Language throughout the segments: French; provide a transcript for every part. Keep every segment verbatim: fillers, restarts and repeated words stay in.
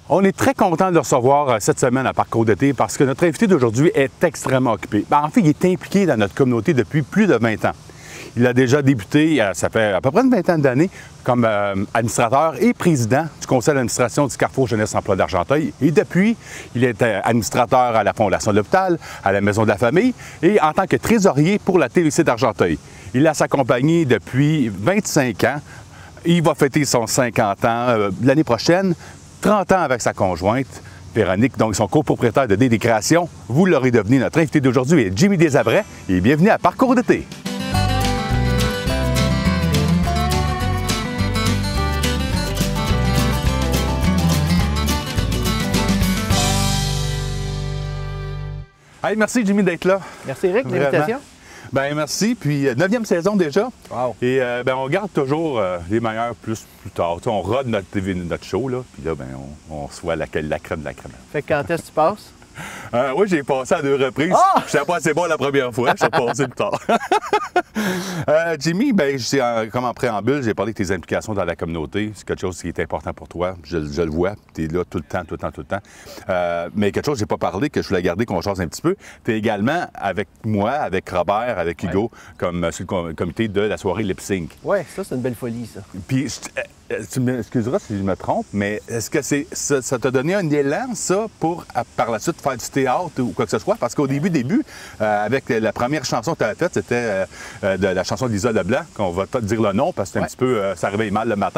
On est très content de le recevoir cette semaine à Parcours d'été parce que notre invité d'aujourd'hui est extrêmement occupé. Ben, en fait, il est impliqué dans notre communauté depuis plus de vingt ans. Il a déjà débuté, ça fait à peu près une vingtaine d'années, comme euh, administrateur et président du conseil d'administration du Carrefour Jeunesse Emploi d'Argenteuil. Et depuis, il est administrateur à la Fondation de l'Hôpital, à la Maison de la Famille et en tant que trésorier pour la T V C d'Argenteuil. Il a sa compagnie depuis vingt-cinq ans. Il va fêter son cinquante ans euh, l'année prochaine. trente ans avec sa conjointe, Véronique, donc son copropriétaire de D D Création. Vous l'aurez devenu. Notre invité d'aujourd'hui est Jimmy Desavrais et bienvenue à Parcours d'été. Hey, merci Jimmy d'être là. Merci Eric de l'invitation. Ben merci. Puis neuvième saison déjà. Wow. Et euh, ben, on garde toujours euh, les meilleurs plus plus tard. Tu sais, on rode notre T V, notre show là. Puis là, ben on, on reçoit la, la crème de la crème. Fait que quand est-ce que tu passes? Euh, oui, j'ai passé à deux reprises. Oh! Je savais pas assez bon la première fois, je suis passé plus tard. euh, Jimmy, ben, je sais, comme en préambule, j'ai parlé de tes implications dans la communauté. C'est quelque chose qui est important pour toi. Je, je le vois. Tu es là tout le temps, tout le temps, tout le temps. Euh, mais quelque chose que je n'ai pas parlé, que je voulais garder, qu'on change un petit peu. Tu es également avec moi, avec Robert, avec Hugo, ouais. comme sur le comité de la soirée Lip Sync. Oui, ça, c'est une belle folie, ça. Puis, tu m'excuseras si je me trompe, mais est-ce que c'est ça, ça t'a donné un élan, ça, pour à, par la suite faire du théâtre ou quoi que ce soit? Parce qu'au début, début, euh, avec la première chanson que tu avais faite, c'était euh, de la chanson d'Isa Leblanc, qu'on va pas te dire le nom parce que c'est ouais. un petit peu, euh, ça réveille mal le matin.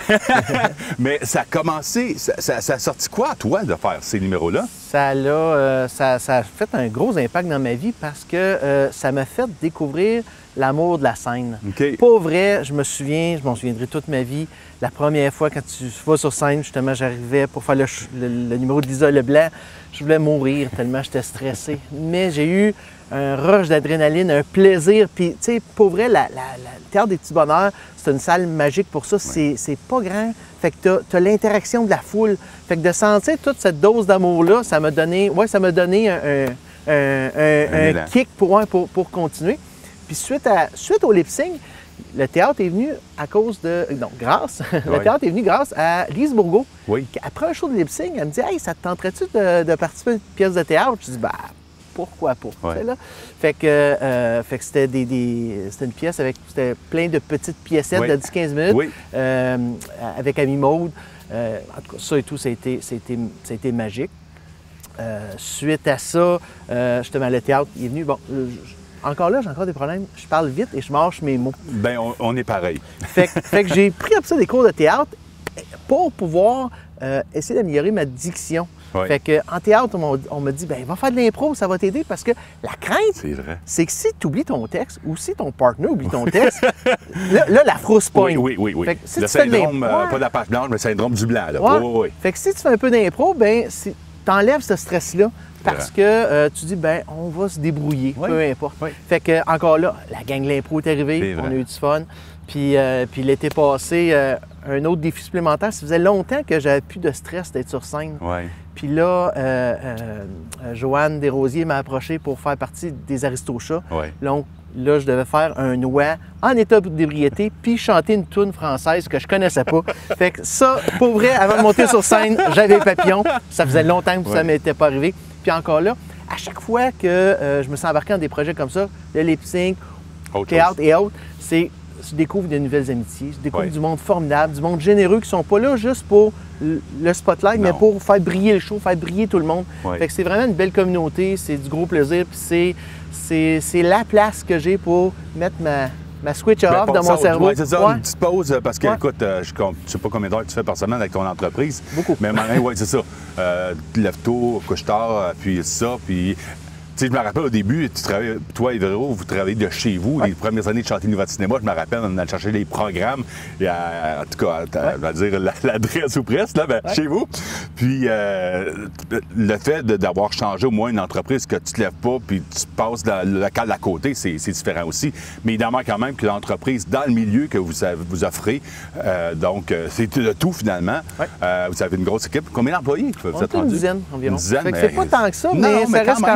Mais ça a commencé, ça, ça, ça a sorti quoi à toi de faire ces numéros-là? Ça, euh, ça, ça a fait un gros impact dans ma vie parce que euh, ça m'a fait découvrir l'amour de la scène. Okay. Pas vrai, je me souviens, je m'en souviendrai toute ma vie, la première fois quand tu vas sur scène, justement, j'arrivais pour faire le, le, le numéro de Lisa Leblanc, je voulais mourir tellement j'étais stressé. Mais j'ai eu un rush d'adrénaline, un plaisir, puis tu sais, pour vrai, la, la, la, le Théâtre des Petits Bonheurs, c'est une salle magique pour ça, ouais. c'est pas grand, fait que tu as, as l'interaction de la foule, fait que de sentir toute cette dose d'amour-là, ça m'a donné, ouais, ça m'a donné un, un, un, un, un kick pour, pour, pour continuer. Puis suite, à, suite au lip sync, le théâtre est venu à cause de. Non, grâce. Oui. Le théâtre est venu grâce à Lise Bourgault. Oui. Après un show de lip sync, elle me dit Hey, ça te tenterait-tu de, de participer à une pièce de théâtre? Je dis Bah, pourquoi pas? Oui. Là. Fait que, euh, fait que c'était des, des, c'était une pièce avec c'était plein de petites piécettes oui. de dix à quinze minutes oui. euh, avec Amy Maude. Euh, en tout cas, ça et tout, ça a été, ça a été, ça a été magique. Euh, suite à ça, euh, justement, le théâtre il est venu. Bon, je, Encore là, j'ai encore des problèmes. Je parle vite et je mâche mes mots. Bien, on, on est pareil. Fait, fait que j'ai pris après ça des cours de théâtre pour pouvoir euh, essayer d'améliorer ma diction. Ouais. Fait que en théâtre, on, on m'a dit, ben va faire de l'impro, ça va t'aider parce que la crainte, c'est que si tu oublies ton texte ou si ton partenaire oublie ton texte, là, là, la frousse pogne. Oui, oui, oui. oui. Fait que si le tu syndrome, fais de euh, pas de la page blanche, mais le syndrome du blanc. Là. Ouais. Oui, oui, oui. Fait que si tu fais un peu d'impro, ben si, t'enlèves ce stress-là. Parce que euh, tu dis, ben on va se débrouiller, oui. peu importe. Oui. Fait que, encore là, la gang de l'impro est arrivée, est on a eu du fun. Puis, euh, puis l'été passé, euh, un autre défi supplémentaire, ça faisait longtemps que j'avais plus de stress d'être sur scène. Oui. Puis là, euh, euh, Joanne Desrosiers m'a approché pour faire partie des Aristochats. Oui. Donc là, je devais faire un oie en état d'ébriété, puis chanter une toune française que je connaissais pas. Fait que ça, pour vrai, avant de monter sur scène, j'avais papillon. Ça faisait longtemps que oui. ça ne m'était pas arrivé. Puis encore là, à chaque fois que euh, je me suis embarqué dans des projets comme ça, le lip sync, théâtre et autres, c'est je découvre de nouvelles amitiés, je découvre oui. du monde formidable, du monde généreux qui sont pas là juste pour le spotlight, non. mais pour faire briller le show, faire briller tout le monde. Oui. Fait que c'est vraiment une belle communauté, c'est du gros plaisir, puis c'est c'est la place que j'ai pour mettre ma ma switch off dans mon cerveau. Oui, c'est ça, ouais. une petite pause, parce que, ouais. écoute, euh, je ne sais pas combien d'heures tu fais par semaine avec ton entreprise. Beaucoup. Mais oui, c'est ça. Euh, lève tôt, couche tard, puis ça, puis... Tu sais, je me rappelle au début, tu travailles, toi et Véro, vous travaillez de chez vous. Ouais. Les premières années de Chantier Nouveau Cinéma, je me rappelle, on allait chercher les programmes. Et à, en tout cas, ouais. on va dire l'adresse ou presque, là, ben, ouais. chez vous. Puis euh, le fait d'avoir changé au moins une entreprise, que tu te lèves pas, puis tu passes dans le local d'à côté, c'est différent aussi. Mais évidemment, quand même, que l'entreprise dans le milieu que vous, vous offrez, euh, donc c'est de tout finalement. Ouais. Euh, vous avez une grosse équipe. Combien d'employés vous êtes rendu? Une dizaine environ. Une dizaine, mais... C'est pas tant que ça, mais, non, mais ça reste quand même. Quand même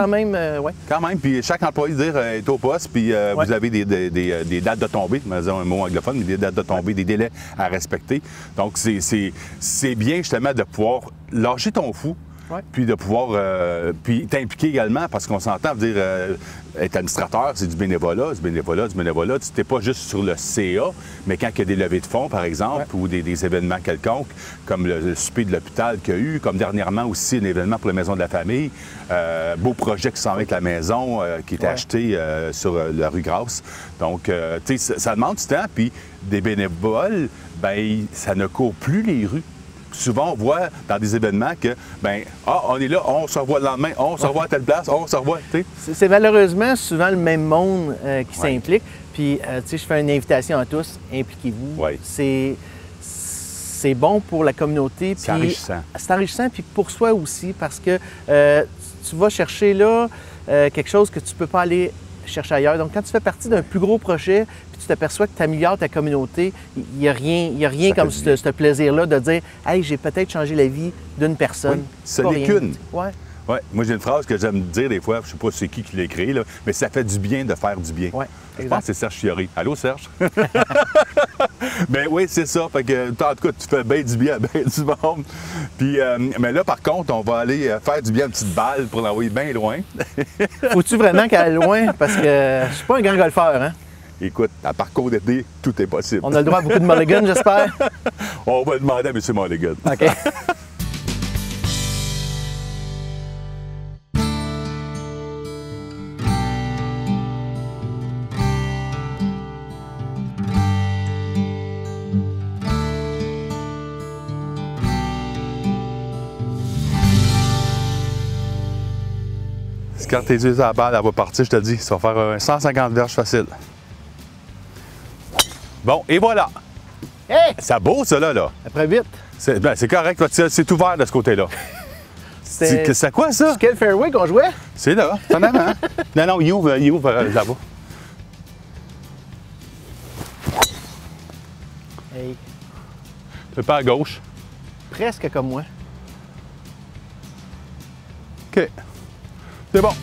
euh, ouais. Quand même, puis chaque employé dire, euh, est au poste, puis euh, Ouais. vous avez des, des, des, des dates de tombée, disons un mot anglophone, mais des dates de tombée, des délais à respecter. Donc, c'est, c'est, c'est bien justement de pouvoir lâcher ton fou, Ouais. puis de pouvoir euh, puis t'impliquer également, parce qu'on s'entend dire euh, être administrateur, c'est du bénévolat, du bénévolat, du bénévolat. Tu n'es pas juste sur le C A, mais quand il y a des levées de fonds, par exemple, Ouais. ou des, des événements quelconques, comme le, le souper de l'hôpital qu'il y a eu, comme dernièrement aussi un événement pour la Maison de la Famille, euh, beau projet qui s'en va avec la maison, euh, qui était Ouais. acheté euh, sur euh, la rue Grasse. Donc, euh, tu sais, ça, ça demande du temps, puis des bénévoles, bien, ça ne court plus les rues. Souvent, on voit dans des événements que, ben, ah, on est là, on se revoit le lendemain, on se revoit à telle place, on se revoit, tu sais. C'est c'est malheureusement souvent le même monde euh, qui Ouais. s'implique. Puis, euh, tu sais, je fais une invitation à tous, impliquez-vous. Ouais. C'est c'est bon pour la communauté. C'est puis enrichissant. C'est enrichissant, puis pour soi aussi, parce que euh, tu vas chercher là euh, quelque chose que tu ne peux pas aller chercher ailleurs. Donc, quand tu fais partie d'un plus gros projet, puis tu t'aperçois que tu améliores ta communauté, il n'y a rien, il y a rien Ça comme fait du ce, ce plaisir-là de dire « Hey, j'ai peut-être changé la vie d'une personne. Oui, ce Pas n'est rien. qu'une. Ouais. Ouais. Moi, j'ai une phrase que j'aime dire des fois, je ne sais pas c'est qui qui l'a écrit, là, mais ça fait du bien de faire du bien. Ouais, Je exact. pense que c'est Serge Fiori. Allô, Serge? Ben oui, c'est ça. Fait que, en tout cas, tu fais bien du bien à bien du monde. Puis, euh, mais là, par contre, on va aller euh, faire du bien à une petite balle pour l'envoyer bien loin. Faut-tu vraiment qu'elle aille loin? Parce que je suis pas un grand golfeur, hein? Écoute, à parcours d'été, tout est possible. On a le droit à beaucoup de mulligans, j'espère. On va demander à M. Mulligan. OK. Quand tes yeux à la balle, elle va partir, je te le dis. Ça va faire un cent cinquante verges facile. Bon, et voilà. Hey! C'est beau, ça, là. là. Après huit. C'est ben, c'est correct, parce que c'est ouvert de ce côté-là. C'est C'est c'est quoi, ça? quel fairway qu'on jouait? C'est là, c'est en avant. Non, non, il ouvre, il ouvre euh, là-bas. Hey, Un peu à gauche. presque comme moi. OK. C'est bon.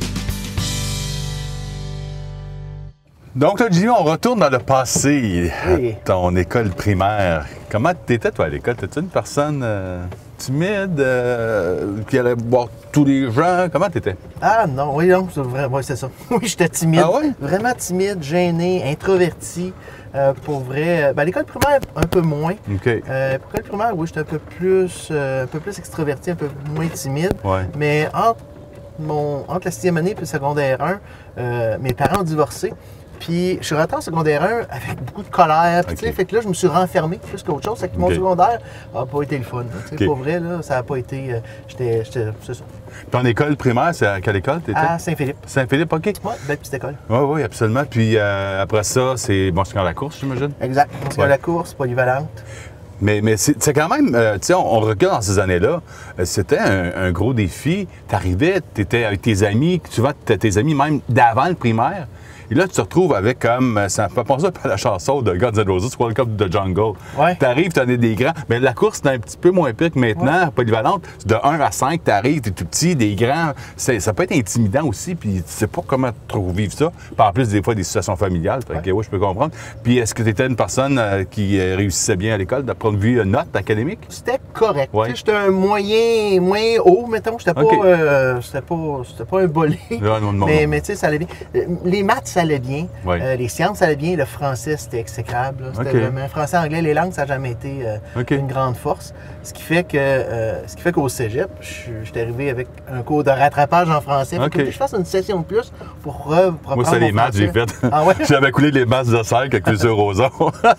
Donc, là, Jimmy, on retourne dans le passé, Oui. à ton école primaire. Comment t'étais, toi, à l'école? T'étais une personne euh, timide, euh, qui allait voir tous les gens? Comment t'étais? Ah non, oui, non, c'est vrai, ouais, c'est ça. Oui, j'étais timide. Ah ouais? Vraiment timide, gêné, introverti. Euh, pour vrai. Ben, à l'école primaire, un peu moins. OK. Euh, pour l'école primaire, oui, j'étais un peu plus euh, un peu plus extraverti, un peu moins timide. Ouais. Mais entre, mon, entre la sixième année et le secondaire un, euh, mes parents ont divorcé. Puis je suis rentré en secondaire un avec beaucoup de colère. Puis, OK. tu sais, fait que là, je me suis renfermé plus qu'autre chose. C'est que mon OK. secondaire n'a pas été le fun. Tu sais, OK. Pour vrai, là, ça n'a pas été. euh, J'étais. j'étais- C'est ça. Ton école primaire, c'est à quelle école t'étais? À Saint-Philippe. Saint-Philippe, OK. Ouais, belle petite école. Oui, oui, absolument. Puis euh, après ça, c'est bon, c'est quand la course, j'imagine? Exact. On se Ouais. la course, polyvalente. Mais, mais c'est c'est quand même, euh, tu sais, on, on regarde dans ces années-là, euh, c'était un, un gros défi. Tu arrivais, tu étais avec tes amis, souvent t'étais tes amis même d'avant le primaire. Et là, tu te retrouves avec comme, euh, ça me fait penser un peu à la chanson de Guns N' Roses, Welcome to the Jungle. Ouais. Tu arrives, tu en es des grands. Mais la course, c'est un petit peu moins pire que maintenant, polyvalente. De un à cinq, tu arrives, tu es tout petit, des grands. C'est- Ça peut être intimidant aussi, puis tu sais pas comment trop vivre ça. Puis en plus, des fois, des situations familiales. Fait que, ouais, je peux comprendre. Puis est-ce que tu étais une personne euh, qui euh, réussissait bien à l'école, d'un point de vue euh, note académique? C'était correct. Ouais. Tu sais, J'étais un moyen, moyen haut, mettons. J'étais OK. pas, euh, c'était pas, c'était pas un bolé. Non, non, non, mais non. mais tu sais, ça allait bien. Euh, Les maths, ça allait bien. Ouais. Euh, les sciences, ça allait bien. Le français, c'était exécrable. là. C'était OK. vraiment français, anglais, les langues, ça n'a jamais été euh, OK. une grande force. Ce qui fait que, euh, ce qui fait qu'au cégep, je suis- j'étais arrivé avec un cours de rattrapage en français. Faut OK. que je fasse une session de plus pour re- pour Moi, apprendre c'est mon les maths, j'ai français. fait. Ah ouais? J'avais coulé les maths de cinq avec M. Roson.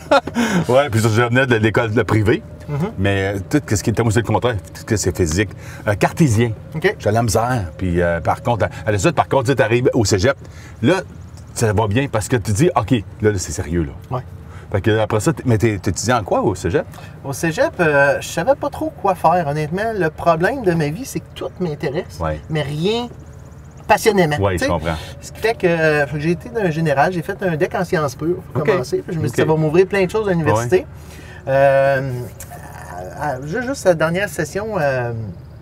ouais, puis ça, je venais de l'école de privée. Mm-hmm. Mais euh, tout ce qui était, moi, c'est le contraire, tout ce que c'est physique. Euh, cartésien. OK. J'ai la misère. Puis euh, par contre, à la suite, par contre, tu arrives au cégep. Là, ça va bien parce que tu dis, OK, là, là, c'est sérieux, là. Ouais. Fait que après ça, t- mais t'es t'es étudiant en quoi au cégep? Au cégep, euh, je savais pas trop quoi faire, honnêtement. Le problème de ma vie, c'est que tout m'intéresse, Ouais. mais rien passionnément. Oui, Tu je sais, comprends. Ce qui fait que, euh, fait que j'ai été d'un général, j'ai fait un deck en sciences pures pour OK. commencer. Puis je me suis dit, OK. ça va m'ouvrir plein de choses à l'université. Euh, à- à- juste, juste la dernière session euh,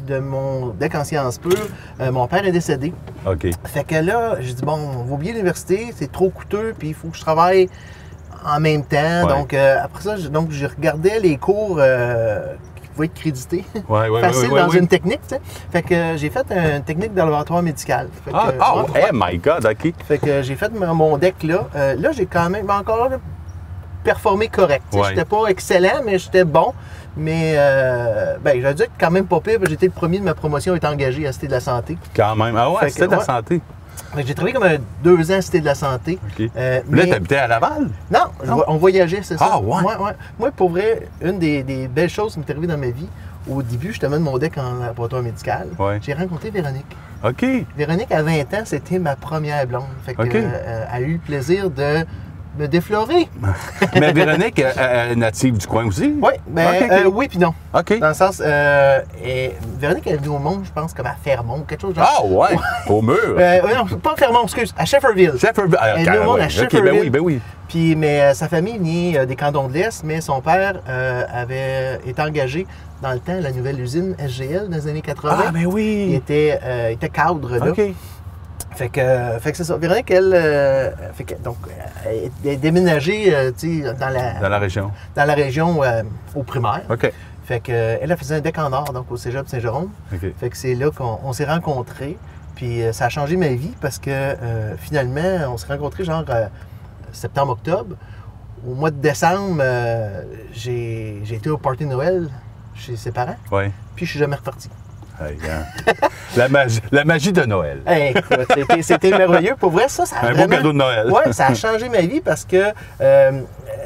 de mon deck en sciences pures, euh, mon père est décédé. OK. Fait que là, j'ai dit, bon, on va oublier l'université, c'est trop coûteux, puis il faut que je travaille en même temps. Ouais. Donc, euh, après ça, je, donc, je regardais les cours euh, qui pouvaient être crédités. Ouais, ouais, Facile ouais, ouais, dans ouais. une technique, tu sais. Fait que euh, j'ai fait une technique de laboratoire médical. Fait que, Ah, euh, oh, ouais, hey, my God, OK. Fait que j'ai fait mon mon deck là. Euh, là, j'ai quand même encore là, performé correct. Tu sais, Ouais. j'étais pas excellent, mais j'étais bon. Mais euh, ben, j'ai dû être quand même pas pire, parce que j'étais le premier de ma promotion à être engagé à Cité de la Santé. Quand même. Ah ouais, Fait que, c'était de la ouais. santé. Fait que j'ai travaillé comme un deux ans à Cité de la Santé. OK. Euh, Là, mais- t'habitais à Laval? Non, je Non? vo- on voyageait, c'est ça. Ah, ouais? Moi, pour vrai, une des, des belles choses qui m'est arrivée dans ma vie, au début, je te mets mon deck en laboratoire médical. Ouais. J'ai rencontré Véronique. OK. Véronique, à vingt ans, c'était ma première blonde. Fait que, OK. euh, elle a eu le plaisir de me déflorer. Mais Véronique, elle- elle est native du coin aussi? Oui, ben, OK, OK. euh, oui puis non. OK. Dans le sens, euh, et Véronique est venue au monde, je pense, comme à Fermont, quelque chose genre. Ah ouais, au mur. Euh, non, pas Fermont, excuse, à Shefferville. Shefferville. Ah, Elle est venue au monde ouais. à OK, Shefferville. ben oui, ben oui. Puis, mais euh, sa famille venait euh, des cantons de l'Est, mais son père euh, avait été engagé dans le temps à la nouvelle usine S G L dans les années quatre-vingts. Ah, ben Il oui. était, euh, il était cadre là. OK. Fait que, euh, fait que c'est ça. Véronique, elle, euh, fait que, donc, elle est déménagée euh, tu sais, dans, la, Dans la région. dans la région euh, au primaire. OK. Fait que, euh, elle, elle faisait un deck en or, donc au Cégep Saint-Jérôme. OK. Fait que c'est là qu'on on s'est rencontrés. Puis euh, ça a changé ma vie parce que euh, finalement, on s'est rencontrés genre euh, septembre-octobre. Au mois de décembre, euh, j'ai j'ai été au party de Noël chez ses parents, Ouais. puis je suis jamais reparti. Hey, hein. la, magie, la magie de Noël. Hey, écoute, c'était- c'était merveilleux. Pour vrai, ça, ça a Un beau vraiment... cadeau de Noël. Ouais, ça a changé ma vie parce que euh,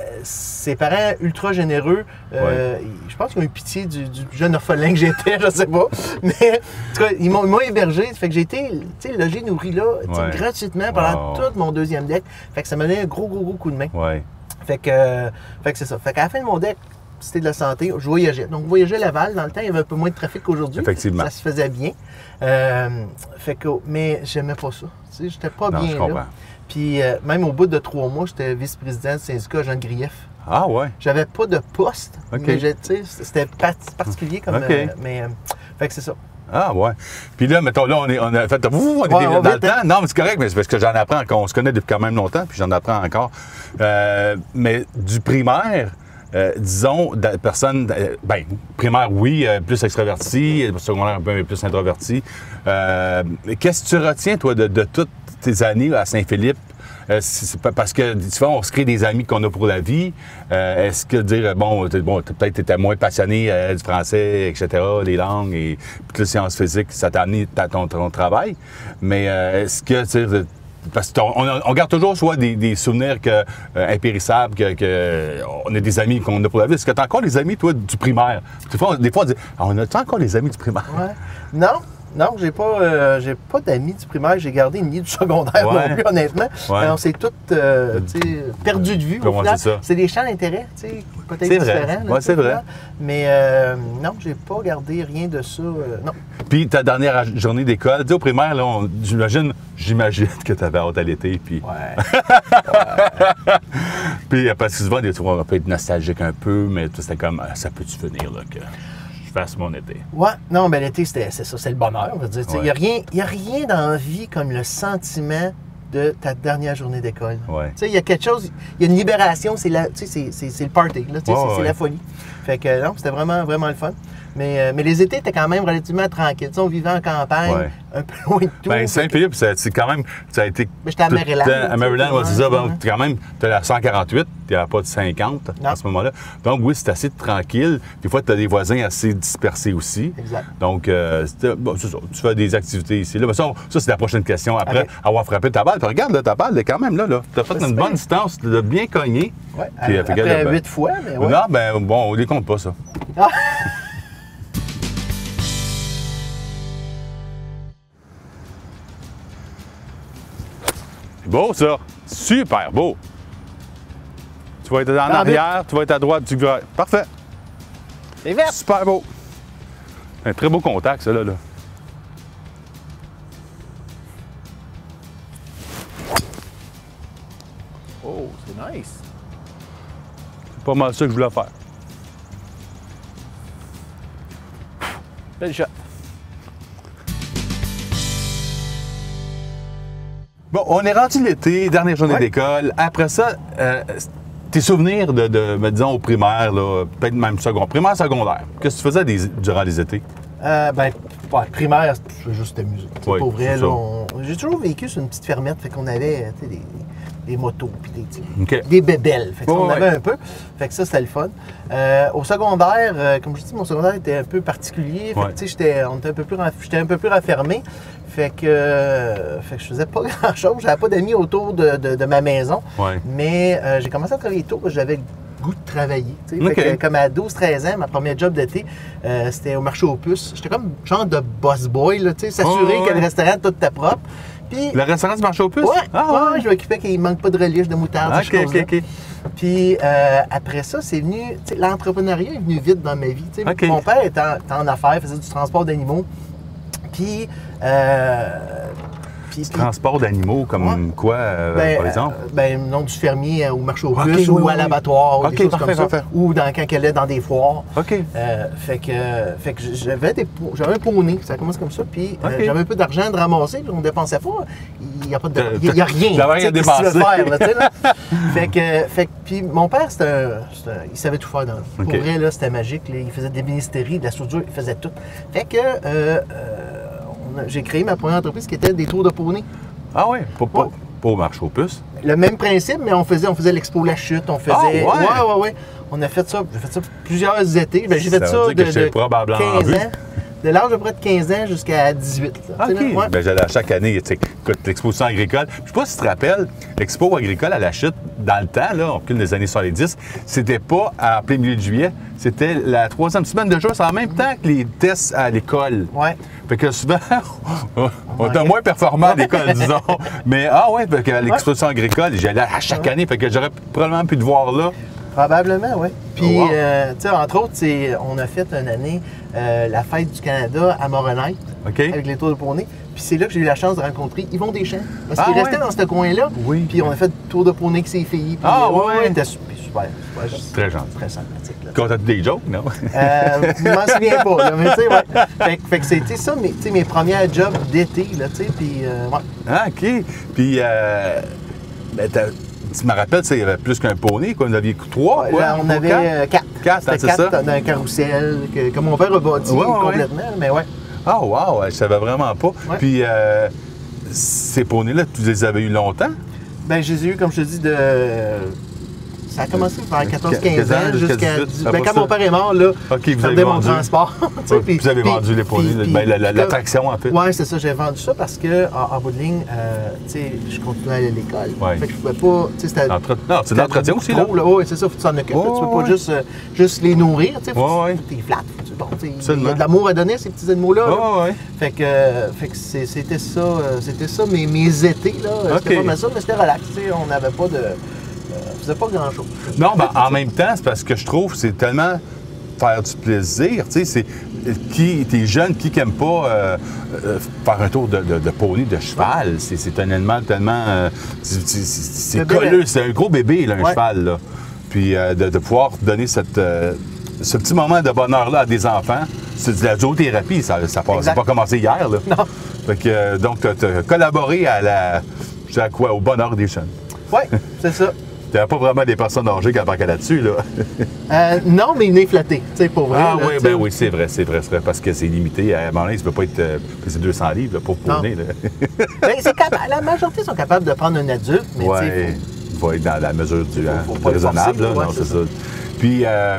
ses parents ultra généreux, euh, je pense qu'ils ont eu pitié du, du jeune orphelin que j'étais, je sais pas. Mais en tout cas, ils m'ont ils m'ont hébergé. Ça fait que j'ai été tu sais, logé, nourri là, tu sais, Ouais. gratuitement pendant Wow. tout mon deuxième deck. Fait que ça m'a donné un gros, gros, gros coup de main. Ouais. Fait que, euh, fait que c'est ça. Fait qu'à la fin de mon deck, c'était de la santé, je voyageais. Donc, je voyageais à Laval. Dans le temps, il y avait un peu moins de trafic qu'aujourd'hui. Effectivement. Ça se faisait bien. Euh, fait que, mais j'aimais pas ça. Tu sais, j'étais pas Non, bien je comprends. là. Puis, euh, même au bout de trois mois, j'étais vice-président du syndicat Jean Grief. Ah ouais. J'avais pas de poste, OK. mais j'ai- tu sais, c'était pat- particulier comme... OK. euh, mais, euh, fait que c'est ça. Ah ouais. Puis là, mettons, là, on est, on a fait, vous, on est Ouais, dans on le vite, temps. hein? Non, mais c'est correct, mais c'est parce que j'en apprends, qu'on se connaît depuis quand même longtemps, puis j'en apprends encore. Euh, mais du primaire, euh, disons, de personnes, euh, ben, primaire, oui, euh, plus extraverti, secondaire un peu plus introverti. Euh, Qu'est-ce que tu retiens, toi, de, de toutes tes années à Saint-Philippe? Euh, c'est- c'est pas- parce que souvent, on se crée des amis qu'on a pour la vie. Euh, Est-ce que dire, bon, t'es- bon t'es- peut-être tu étais moins passionné euh, du français, et cetera, des langues et toutes les sciences physiques, ça t'a amené à ton, ton travail. Mais euh, est-ce que, tu sais, parce qu'on on, on garde toujours soit des, des souvenirs que, euh, impérissables, que, que on a des amis qu'on a pour la vie. Est-ce que tu as encore des amis, toi, du primaire? Des fois, on, des fois, on dit, ah, on a-tu encore des amis du primaire? Ouais. Non, non, j'ai pas, euh, j'ai pas d'amis du primaire. J'ai gardé une ligne du secondaire Ouais. non plus, honnêtement. Ouais. Mais on s'est tous euh, tu sais, perdus de vue. Au Comment final. c'est ça? C'est des champs d'intérêt, tu sais, peut-être C'est vrai. différents. là, Ouais, tu sais, c'est vrai. au final. Mais euh, non, j'ai pas gardé rien de ça. euh, non. Puis ta dernière journée d'école, tu sais, au primaire, là, on- j'imagine, j'imagine que tu avais hâte à l'été. Puis, Ouais. puis euh, parce que souvent, des fois, on peut être nostalgique un peu, mais tout, c'était comme, ah, ça peut-tu finir, là, que je fasse mon été? Ouais, non, mais l'été, c'était- c'est ça, c'est le bonheur. Il Ouais. n'y a, rien- y a rien dans la vie comme le sentiment de ta dernière journée d'école. Ouais. Tu sais, il y a quelque chose, il y a une libération, c'est la- tu sais, c'est- c'est c'est le party, là, tu sais, Ouais, c'est ouais, c'est ouais. la folie. Fait que non, c'était vraiment, vraiment le fun. Mais, euh, mais les étés étaient quand même relativement tranquilles. Tu sais, on vivait en campagne, Ouais. un peu loin de tout. Ben, Saint-Philippe, ça- c'est quand même, ça a été. Mais j'étais à tout le Maryland, temps- là, À Maryland, tu sais, ouais, c'est ça. ouais, Bon, ouais. t'es quand même, t'as la cent quarante-huit, t'es à pas de cinquante Non. à ce moment-là. Donc, oui, c'est assez tranquille. Des fois, t'as des voisins assez dispersés aussi. Exact. Donc, euh, c'était- bon, c'est ça. Tu fais des activités ici. Là, mais ça, ça, c'est la prochaine question. Après OK. avoir frappé ta balle, puis regarde, là, ta balle, elle est quand même là. là. T'as fait Ça, une c'est bonne bien. distance, t'as bien cogné. Ouais, Puis, à- euh, fait après que, ben, huit fois, mais ouais. Non, ben, bon, on les compte pas, ça. Ah! C'est beau, ça. Super beau. Tu vas être en Dans arrière, tu vas être à droite du grès. Parfait. C'est vert! Super beau. Un très beau contact, ça, là. là. Oh, c'est nice! C'est pas mal ça que je voulais faire. Belle shot. Bon, on est rendu l'été, dernière journée Ouais. d'école. Après ça, euh, tes souvenirs de, de me disons, au primaire, là, peut-être même secondaire, primaire, secondaire, qu'est-ce que tu faisais des- durant les étés? Euh, ben, ouais, primaire, c'est juste amusé. Ouais, Pour vrai, c'est là, ça. on- j'ai toujours vécu sur une petite fermette, fait qu'on avait tu sais, des, des motos, puis des, tu sais, OK. des bébelles. Fait que ça, Ouais, on ouais. avait un peu. Fait que ça, c'était le fun. Euh, au secondaire, euh, comme je dis, mon secondaire était un peu particulier. Fait Ouais. que, tu sais, j'étais on était un peu plus ren- j'étais un peu plus raffermé. Fait que, euh, fait que je faisais pas grand-chose. J'avais pas d'amis autour de, de- de ma maison. Ouais. Mais euh, j'ai commencé à travailler tôt parce que j'avais le goût de travailler. tu sais. Fait OK. que, comme à douze treize ans, ma première job d'été, euh, c'était au marché aux puces. J'étais comme genre de boss boy, là, tu sais, s'assurer Oh, ouais. que le restaurant tout était propre. Puis, Le restaurant du marché aux puces? ouais, Ah, ouais, je m'occupais qu'il manque pas de relish, de moutarde, OK, ces OK, choses-là. OK. Puis euh, après ça, c'est venu, tu sais, l'entrepreneuriat est venu vite dans ma vie. tu sais. OK. Mon père était en, était en affaires, faisait du transport d'animaux. Puis, euh, puis, puis- Transport d'animaux, comme Ouais. quoi, euh, ben, par exemple? euh, ben, non, du fermier euh, au marché aux OK, puces oui, ou oui, à l'abattoir, ou OK, des choses parfait, comme ça. parfait. Ou dans, quand elle est dans des foires. OK. Euh, fait que, fait que j'avais des po- j'avais un poney, ça commence comme ça, puis euh, OK. j'avais un peu d'argent de ramasser, puis on dépensait pas. Il n'y a pas de, T'as- il y a rien. t'avais rien tu sais, qu'est-ce que tu veux dépensé. faire, là, tu sais, là? fait que, fait que, puis mon père, c'était un, c'était un- il savait tout faire dans la vie. OK. Pour vrai, là, c'était magique. Là, il faisait des ministéries, de la soudure, il faisait tout. Fait que, euh, euh, on a- j'ai créé ma première entreprise qui était des tours de poney. Ah oui, pas, pas, Ouais. pas au marché aux puces. Le même principe, mais on faisait, on faisait l'expo La Chute, on faisait. Ah, ouais? ouais, ouais, ouais. On a fait ça, j'ai fait ça plusieurs étés. Ben, j'ai fait Ça ça, veut dire que de, je t'ai de probablement quinze vu. ans. De l'âge de près de quinze ans jusqu'à dix-huit. là. Tu OK. sais, là, ouais. Ben, j'allais à chaque année, tu sais, écoute, l'exposition agricole. Je sais pas si tu te rappelles, l'expo agricole à la Chute, dans le temps, là, on recule des années soixante-dix, c'était pas en plein milieu de juillet, c'était la troisième semaine de juin, c'est en même temps que les tests à l'école. Ouais. Fait que souvent, on était moins performants à l'école, disons. Mais, ah ouais, fait que l'exposition agricole, j'y allais à chaque année, fait que j'aurais probablement pu te voir là. Probablement, oui. Puis, Oh, wow. euh, tu sais, entre autres, c'est- on a fait une année euh, la fête du Canada à Moronite OK? avec les tours de poney. Puis c'est là que j'ai eu la chance de rencontrer Yvon Deschamps. Parce qu'il Ah, restait ouais? dans ce coin-là. Oui. Puis on a fait le tour de poney avec ses filles. Puis, Ah, euh, ouais, ouais. C'était su- puis super, super. Très gentil. Très sympathique. Là. Quand t'as des jokes, non? Euh, je m'en souviens pas, là, mais tu sais, ouais. Fait, que- fait que c'était ça, mes, tu sais, mes premières jobs d'été, là, tu sais, puis euh, ouais. Ah, OK. Puis, euh, ben, t'as- tu me rappelles, ça, il y avait plus qu'un poney, quoi. Vous aviez trois, quoi? Là, on ou avait quatre? euh, quatre. Quatre, C'était c'est quatre ça? dans un carrousel que, que mon père a bâti Ouais, ouais, ouais. complètement, mais ouais. Ah, wow, je savais vraiment pas. Ouais. Puis, euh, ces poneys-là, tu les avais eu longtemps? Ben, je les ai eu, comme je te dis, de. Ça a commencé vers quatorze quinze quinze ans, ans jusqu'à jusqu'à. dix-huit, dix- après Ben, quand ça. mon père est mort, là, OK, je vous avez perdais mon vendu. transport. tu sais, Ouais, puis- vous avez puis- vendu les poneys, puis- ben, la- la- puis- l'attraction, en fait. Oui, c'est ça, j'ai vendu ça parce que en, en bout de ligne, euh, tu sais, je continuais à aller à l'école. Ouais. Fait que je pouvais pas. Tu sais, c'était. L'entre- Non, c'est de l'entretien aussi, là. Oui, c'est ça, faut que tu t'en occupes. Ouais, là. tu peux ouais. pas juste, euh, juste les nourrir, tu sais. Faut Ouais, ouais. que tu les flattes. faut que tu- bon, tu sais, il y Absolument. a de l'amour à donner à ces petits animaux-là. là. Ouais, ouais. Fait que, euh, fait que c'est- c'était ça, euh, c'était ça mes, mes étés, là. C'était OK. pas mal ça, mais c'était relax, tu sais. On n'avait pas de. euh, on faisait pas grand-chose. Non, ben, en même temps, c'est parce que je trouve que c'est tellement faire du plaisir. Tu sais, c'est qui, t'es jeune, qui n'aime pas euh, euh, faire un tour de, de, de poney, de cheval. C'est, c'est un animal tellement. euh, c'est, c'est- c'est Le bébé. colleux, c'est un gros bébé, là, un Ouais. cheval. Là. Puis euh, de, de pouvoir donner cette, euh, ce petit moment de bonheur-là à des enfants, c'est de la zoothérapie, ça n'a pas, Exact. pas commencé hier. Là. Non. Fait que, euh, donc, tu as collaboré à la. Je sais à quoi, au bonheur des jeunes. Oui, c'est ça. Tu n'avais pas vraiment des personnes âgées qui embarquaient là-dessus, là. Euh, non, mais il est flatté, tu sais, pour vrai. Ah là, oui, tu ben sais. oui, c'est vrai, c'est vrai, c'est vrai, parce que c'est limité. À un moment donné, ça ne peut pas être euh, c'est deux cents livres là, pour Non. poney. Là. Ben, c'est capa- la majorité sont capables de prendre un adulte, mais tu sais, Ouais, il faut être dans la mesure du hein, faut pas le raisonnable. forcer, Là, là, ouais, non, c'est c'est ça. Puis, euh,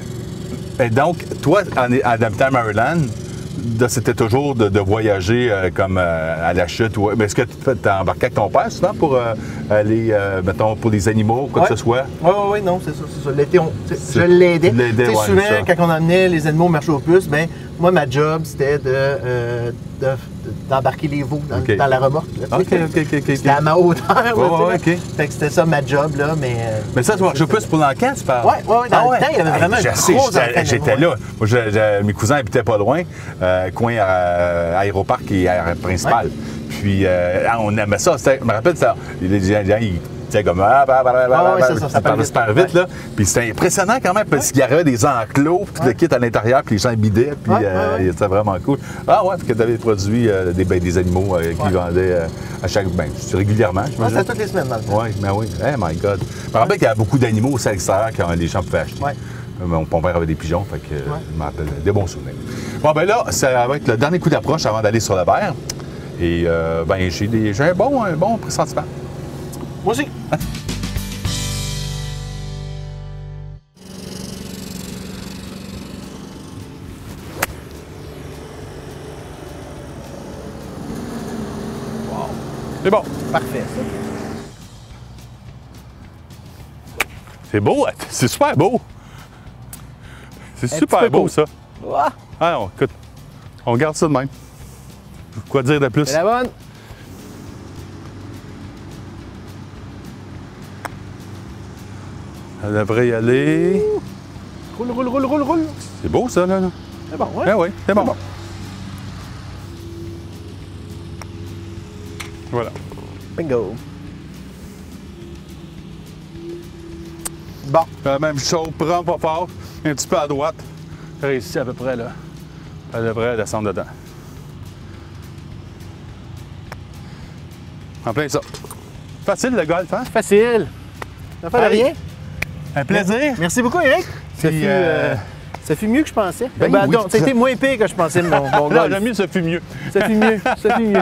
ben donc, toi, en, en habitant à Maryland, là, c'était toujours de, de voyager euh, comme euh, à la chute. Ou, mais est-ce que tu as embarqué avec ton père souvent pour euh, aller, euh, mettons, pour les animaux, quoi Ouais. que ce soit? Oui, oui, oui, non, c'est ça, c'est ça. L'été, on- tu sais, C'est- je l'aidais. tu l'aidais, Tu sais, ouais, souvent, c'est ça. quand on emmenait les animaux au marché aux puces, ben, moi, ma job, c'était de, euh, de- de- d'embarquer les veaux dans, OK. dans la remorque. là, tu OK, sais. OK, OK, OK. C'était à ma hauteur. là, Ouais, tu sais, ouais, là. OK. Fait que c'était ça ma job, là, mais... euh, Mais ça, tu marches plus pour l'encan, tu parles? Ouais, ouais, ouais, dans le temps, il y avait Hey, vraiment un je sais, gros j'étais- encan de J'étais moi. là. Moi, je- je- mes cousins habitaient pas loin, euh, coin euh, aéroparc et air principal. Puis, euh, on aimait ça. C'était- Je me rappelle, ça, les gens, ils sais, comme, ah, bah, bah, bah, bah, Ah ouais, bah, ça, ça, ça ça parlait part super vite. vite, là. Puis c'était impressionnant quand même, parce qu'il y avait des enclos, puis Ouais. le kit à l'intérieur, puis les gens bidaient, puis Ouais, ouais, euh, ouais. c'était vraiment cool. Ah ouais, puis que tu avais produit euh, des, ben, des animaux euh, qui Ouais. vendaient euh, à chaque, ben, régulièrement, Ah, j'imagine. c'était toutes les semaines dans le temps. Oui, mais oui. Oh my God. Je me rappelle qu'il y avait beaucoup d'animaux aussi à l'extérieur que les gens pouvaient acheter. Ouais. Mon père avait des pigeons, fait que euh, je m'en rappelle des bons souvenirs. Bon, ben là, ça va être le dernier coup d'approche avant d'aller sur le verre. Et euh, ben, j'ai des- j'ai un bon, un bon pressentiment. Moi aussi. C'est bon. Parfait, ça. C'est beau, c'est super beau. C'est Un super petit peu beau, beau. ça. Ouah, Ah non, écoute, on garde ça de même. Quoi dire de plus? c'est la bonne. Ça devrait y aller. Roule, roule, roule, roule, roule. C'est beau, ça, là. là. C'est bon, ouais. Ah oui, c'est bon. bon. Voilà. Bingo. Bon. La même chose, prends pas fort, un petit peu à droite. Réussi à peu près, là. Elle devrait descendre dedans. En plein ça. Facile, le golf, hein? Facile. Ça fait de Allez. rien. Un plaisir. Merci beaucoup, Eric. Ça Puis, fut, euh, euh, ça fut mieux que je pensais. Ben Ben, oui, donc, ça a ça- été moins pire que je pensais de mon, mon Là, golf. j'aime mieux, ça fait mieux. Ça fut mieux. Ça fut mieux.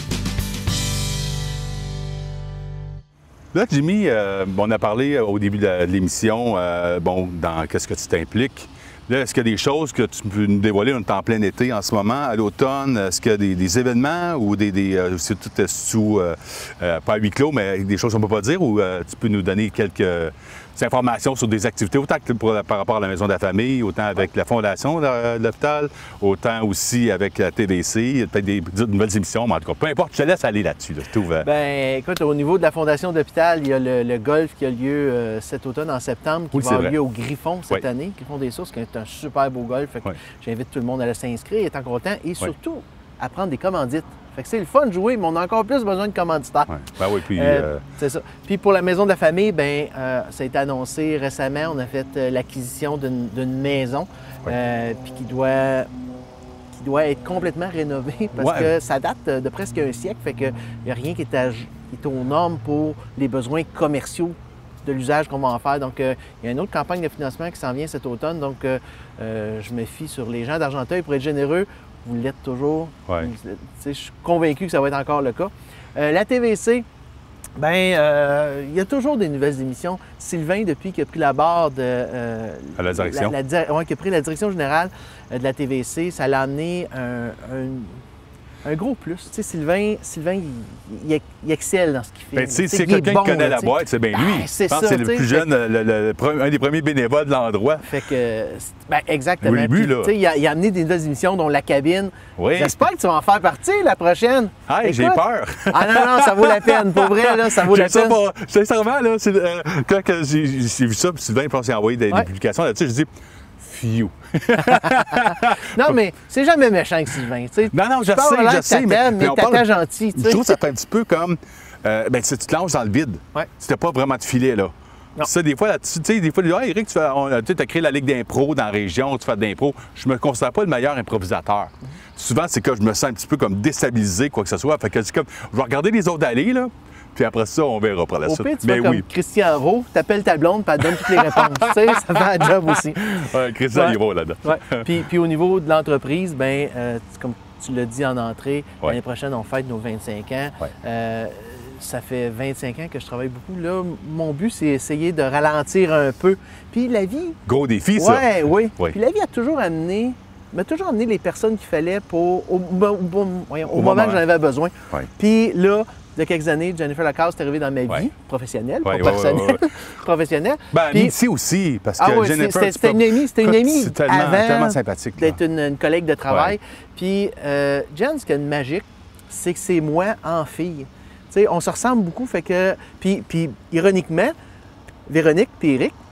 Là, Jimmy, euh, on a parlé euh, au début de la- de l'émission, euh, bon, dans qu'est-ce que tu t'impliques. Là, est-ce qu'il y a des choses que tu peux nous dévoiler? On est en plein été en ce moment, à l'automne. Est-ce qu'il y a des, des événements ou des. des euh, c'est tout euh, sous. Euh, euh, pas à huis clos, mais des choses qu'on ne peut pas dire ou euh, tu peux nous donner quelques euh, informations sur des activités, autant que pour- par rapport à la Maison de la Famille, autant avec la Fondation de, de l'hôpital, autant aussi avec la T V C. Il y a peut-être des, des nouvelles émissions, mais en tout cas, peu importe, je te laisse aller là-dessus. Là, je trouve, euh, Ben, écoute, au niveau de la Fondation d'hôpital, il y a le, le golf qui a lieu euh, cet automne, en septembre, qui Oui, va c'est avoir vrai. lieu au Griffon cette Oui. année. Griffon des Sources, qui est un super beau golf. Fait que Oui. j'invite tout le monde à aller s'inscrire, être encore content et surtout à prendre des commandites. Fait que c'est le fun de jouer, mais on a encore plus besoin de commanditaires. ouais. Ben oui, puis. Euh, euh, C'est ça. Puis pour la maison de la famille, ben euh, ça a été annoncé récemment. On a fait euh, l'acquisition d'une d'une maison, Ouais. euh, puis qui doit, qui doit être complètement rénovée parce Ouais. que ça date de, de presque un siècle. Fait qu'il n'y a rien qui est, à- qui est aux normes pour les besoins commerciaux de l'usage qu'on va en faire. Donc, euh, il y a une autre campagne de financement qui s'en vient cet automne. Donc, euh, euh, je me fie sur les gens d'Argenteuil pour être généreux. Vous l'êtes toujours. Ouais. Vous êtes- tu sais, je suis convaincu que ça va être encore le cas. Euh, la T V C, ben, euh, il y a toujours des nouvelles émissions. Sylvain, depuis qu'il a pris la barre de... euh, À la direction. La, la dir- ouais, qu'il a pris la direction générale euh, de la T V C, ça l'a amené un, un- un gros plus. Tu sais, Sylvain, Sylvain il, il- il excelle dans ce qu'il fait. Ben, tu sais, Tu sais, s'il y il a est quelqu'un bon, qui connaît là, la tu sais. boîte, c'est bien lui. Ben, c'est Je pense ça, que c'est le tu sais, plus fait jeune, le- le- le pre- un des premiers bénévoles de l'endroit. Fait que, c'est- ben, exactement. Au début, Puis, là. tu sais, il, a, il a amené des nouvelles émissions, dont La Cabine. Oui. J'espère que tu vas en faire partie la prochaine. Hey, j'ai Écoute. peur. Ah non, non, ça vaut la peine. Pour vrai, là, ça vaut J'ai la ça peine. pas. Sincèrement, là, c'est, euh, quand que j'ai, j'ai vu ça, puis Sylvain, je pense qu'il a envoyé des, des Ouais. publications là-dessus, je dis, fiou. Non, mais c'est jamais méchant que Sylvain. tu sais. Non, non, je Tu parles sais, là je que sais, t'attends, mais- mais mais on t'attends parle- gentil. tu Je sais. trouve que ça fait un petit peu comme, euh, ben, tu sais, tu te lances dans le vide. Ouais. C'était pas vraiment de filet, là. Non. Ça, des fois, là-dessus, tu sais, des fois, ah, Eric, tu as créé la Ligue d'impro dans la région, tu fais de l'impro. Je me considère pas le meilleur improvisateur. Mm-hmm. Souvent, c'est que je me sens un petit peu comme déstabilisé, quoi que ce soit. Fait que c'est comme, je vais regarder les autres aller, là, puis après ça, on verra par la Au suite. pire, tu Mais vas comme oui, Christian Rowe, t'appelles ta blonde, puis elle te donne toutes les réponses. tu sais, ça fait un job aussi. ouais, Christian Ouais. Hiro, là-dedans. Ouais. Puis, puis au niveau de l'entreprise, ben, euh, tu- comme tu l'as dit en entrée, Ouais. l'année prochaine, on fête nos vingt-cinq ans. Ouais. Euh, ça fait vingt-cinq ans que je travaille beaucoup. Là, mon but, c'est essayer de ralentir un peu. Puis la vie, Gros défi, ça. ouais, oui. Oui. Puis la vie a toujours amené, m'a toujours amené les personnes qu'il fallait pour, au, au- au- voyons, au Au moment moment. que j'en avais besoin. Ouais. Puis là, il y a quelques années, Jennifer Lacasse est arrivée dans ma vie Ouais. professionnelle, Ouais, pas ouais, personnelle, ouais, ouais. professionnelle. Ben, Puis- Mitzi aussi, parce que Ah oui, Jennifer... c'était tu c'était peux- une amie, c'était une Écoute, amie c'est tellement, avant tellement sympathique. là. d'être une, une collègue de travail. Puis euh, Jen, ce qui est de magique, c'est que c'est moi en fille. Tu sais, on se ressemble beaucoup, fait que... Puis, puis ironiquement, Véronique et Eric,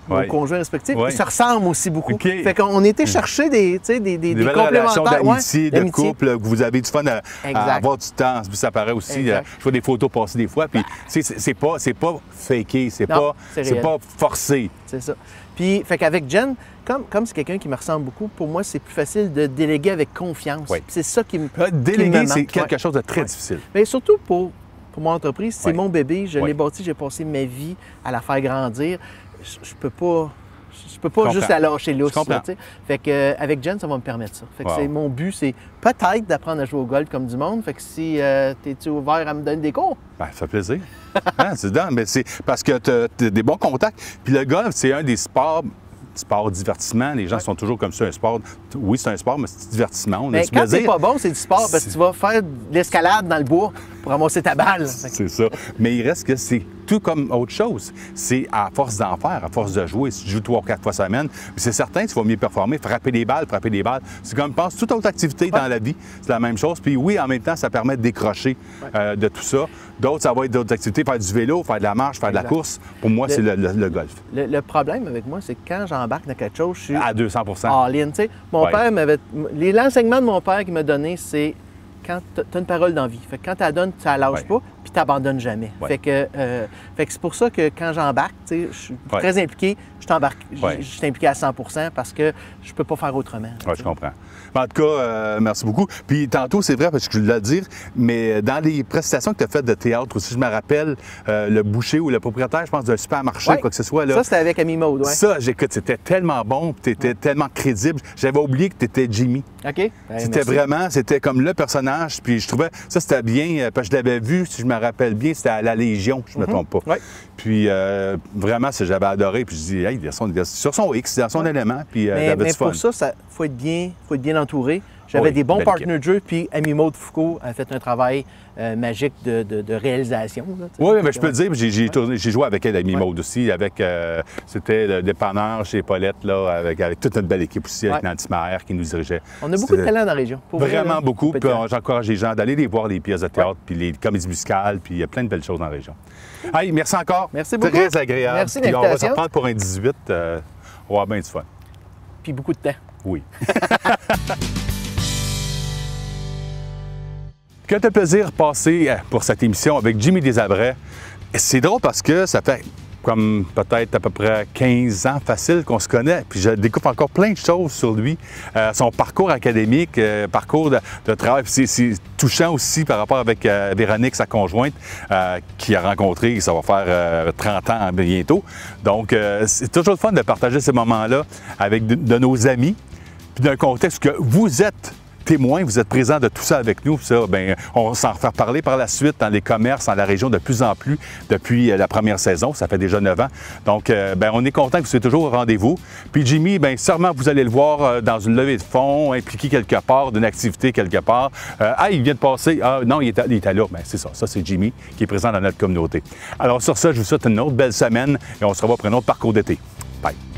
nos Ouais. conjoints respectifs, Ouais. ils se ressemblent aussi beaucoup. OK. Fait qu'on était chercher des, tu sais, des, des, Des des belles relations complémentaires. d'amitié, Ouais, de d'amitié. couple, que vous avez du fun à, Exact. à avoir du temps. Ça paraît aussi. Exact. euh, je vois des photos passer des fois, puis c'est c'est pas, c'est pas faké, c'est Non, pas, c'est c'est réel. pas forcé. C'est ça. Puis, fait qu'avec Jen, comme comme c'est quelqu'un qui me ressemble beaucoup, pour moi, c'est plus facile de déléguer avec confiance. Oui. Puis c'est ça qui me. Euh, qui me Déléguer, c'est manque. quelque Ouais. chose de très Ouais. difficile. Mais surtout pour, pour mon entreprise, c'est Ouais. mon bébé, je Ouais. l'ai bâti, j'ai passé ma vie à la faire grandir. Je, je peux pas. Je peux pas Je juste comprends. la lâcher lousse. Je comprends. là, tu sais. Fait que euh, avec Jen, ça va me permettre ça. Fait que Wow. c'est mon but, c'est peut-être d'apprendre à jouer au golf comme du monde. Fait que si euh, t'es-tu ouvert à me donner des cours? Ben, ça fait plaisir. Hein, c'est dedans, mais c'est parce que tu as des bons contacts. Puis le golf, c'est un des sports, sport divertissement. Les gens Ouais. sont toujours comme ça, un sport. Oui, c'est un sport, mais c'est du divertissement. On a Mais du quand plaisir. c'est pas bon, c'est du sport parce que tu vas faire de l'escalade dans le bois pour ramasser ta balle. Fait que- C'est ça. Mais il reste que c'est tout comme autre chose. C'est à force d'en faire, à force de jouer. Si tu joues trois ou quatre fois semaine, c'est certain que tu vas mieux performer. Frapper des balles, frapper des balles. C'est comme, je pense, toute autre activité dans la vie. C'est la même chose. Puis oui, en même temps, ça permet de décrocher euh, de tout ça. D'autres, ça va être d'autres activités, faire du vélo, faire de la marche, faire de la Exact. course. Pour moi, Le- c'est le, le- le golf. Le, le problème avec moi, c'est que quand j'embarque dans quelque chose, je suis À deux cents pour cent. all-in. Tu sais, mon Ouais. père m'avait. les- L'enseignement de mon père qui m'a donné, c'est quand tu as une parole d'envie. Fait que quand tu la donnes, tu la lâches Ouais. pas, puis tu n'abandonnes jamais. Ouais. Fait que, euh, fait que c'est pour ça que quand j'embarque, tu sais, je suis Ouais. très impliqué, je t'embarque. Je- Ouais. Je suis impliqué à cent pour cent parce que je peux pas faire autrement. Oui, je comprends. En tout cas, euh, merci beaucoup. Puis tantôt, c'est vrai, parce que je voulais le dire, mais dans les prestations que tu as faites de théâtre aussi, je me rappelle euh, le boucher ou le propriétaire, je pense, d'un supermarché, Ouais. quoi que ce soit. Là. Ça, c'était avec Amy Maude, ouais. Ça, j'écoute, c'était tellement bon, tu étais tellement crédible. J'avais oublié que tu étais Jimmy. OK? Ben, C'était merci. vraiment, c'était comme le personnage. Puis je trouvais, ça c'était bien, euh, parce que je l'avais vu, si je me rappelle bien, c'était à la Légion, je ne me trompe pas. Ouais. Puis euh, vraiment, c'est- j'avais adoré. Puis je dis, hey, il est son- il est sur son X, dans son élément. Puis euh, il Mais, avait mais du fun. pour ça, il faut être bien, faut être bien entouré. J'avais Oui, des bons belle partenaires de jeu, puis Amy Maude Foucault a fait un travail euh, magique de, de- de réalisation. là, tu sais. Oui, mais je peux le dire, j'ai j'ai Ouais. tourné- j'ai joué avec elle, avec Ouais. Maude aussi, avec, euh, c'était le dépanneur chez Paulette, là, avec, avec toute notre belle équipe aussi, avec Ouais. Nancy Maher qui nous dirigeait. On a beaucoup de C'était talent dans la région. Pour vrai, Vraiment là, beaucoup, puis compétent. euh, j'encourage les gens d'aller les voir, les pièces de théâtre, puis les comédies musicales, puis il y a plein de belles choses dans la région. Hey, merci encore. Merci beaucoup. Très agréable. Merci de Puis on va se l'invitation. reprendre pour un dix-huit. euh, on va avoir bien du fun. Puis beaucoup de temps. Oui. Quel était le plaisir passé euh, pour cette émission avec Jimmy Desabrais. C'est drôle parce que ça fait comme peut-être à peu près quinze ans facile qu'on se connaît, puis je découvre encore plein de choses sur lui. Euh, son parcours académique, euh, parcours de, de travail, puis c'est, c'est touchant aussi par rapport avec euh, Véronique, sa conjointe, euh, qui a rencontré, ça va faire euh, trente ans bientôt. Donc, euh, c'est toujours le fun de partager ces moments-là avec de, de nos amis, puis d'un contexte que vous êtes témoin, vous êtes présent de tout ça avec nous. Puis ça, bien, on va s'en refaire parler par la suite dans les commerces, dans la région de plus en plus depuis euh, la première saison. Ça fait déjà neuf ans. Donc, euh, bien, on est content que vous soyez toujours au rendez-vous. Puis Jimmy, bien, sûrement vous allez le voir euh, dans une levée de fonds, impliqué quelque part, d'une activité quelque part. Euh, ah, il vient de passer. Ah, non, il était, il était là. Bien, c'est ça. Ça, c'est Jimmy qui est présent dans notre communauté. Alors, sur ça, je vous souhaite une autre belle semaine et on se revoit pour un autre parcours d'été. Bye.